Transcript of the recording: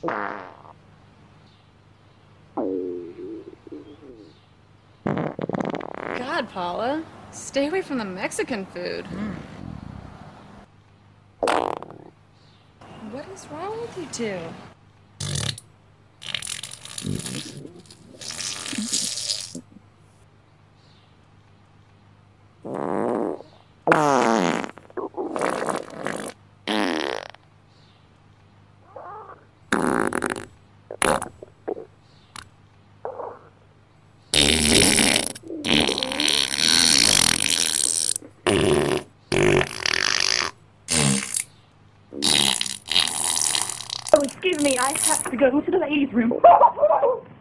God, Paula, stay away from the Mexican food. What is wrong with you two? Oh, excuse me, I have to go to the ladies' room.